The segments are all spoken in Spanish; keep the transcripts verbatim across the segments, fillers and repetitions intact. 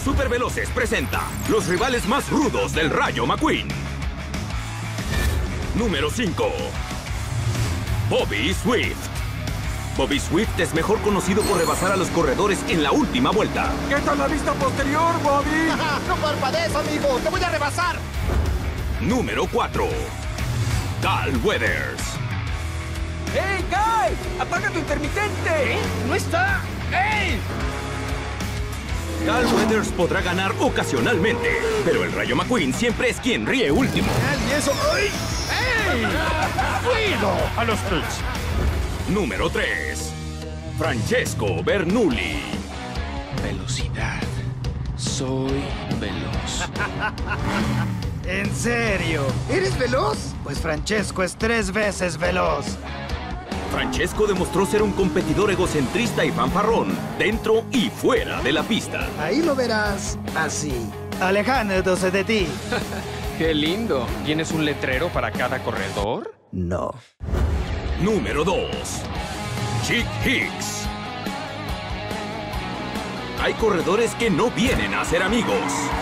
Superveloces presenta los rivales más rudos del Rayo McQueen. Número cinco. Bobby Swift. Bobby Swift es mejor conocido por rebasar a los corredores en la última vuelta. ¿Qué tal la vista posterior, Bobby? ¡No parpadees, amigo! ¡Te voy a rebasar! Número cuatro. Carl Weathers. ¡Hey, Guy! ¡Apaga tu intermitente! ¿Eh? ¡No está! ¡Ey! Carl Weathers podrá ganar ocasionalmente, pero el Rayo McQueen siempre es quien ríe último. ¿Y eso? ¡Ay! ¡Ey! ¡Cuido! A los trucks. Número tres. Francesco Bernoulli. Velocidad. Soy veloz. ¿En serio? ¿Eres veloz? Pues Francesco es tres veces veloz. Francesco demostró ser un competidor egocentrista y fanfarrón, dentro y fuera de la pista. Ahí lo verás así. Alejándose de ti. Qué lindo. ¿Tienes un letrero para cada corredor? No. Número dos. Chick Hicks. Hay corredores que no vienen a ser amigos.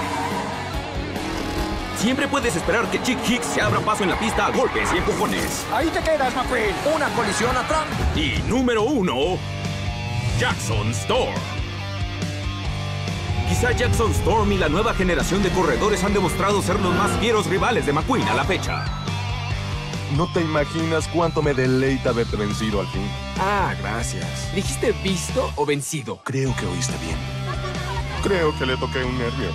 Siempre puedes esperar que Chick Hicks se abra paso en la pista a golpes y empujones. Ahí te quedas, McQueen. Una colisión atrás. Y número uno, Jackson Storm. Quizá Jackson Storm y la nueva generación de corredores han demostrado ser los más fieros rivales de McQueen a la fecha. No te imaginas cuánto me deleita haberte vencido al fin. Ah, gracias. ¿Dijiste visto o vencido? Creo que oíste bien. Creo que le toqué un nervio.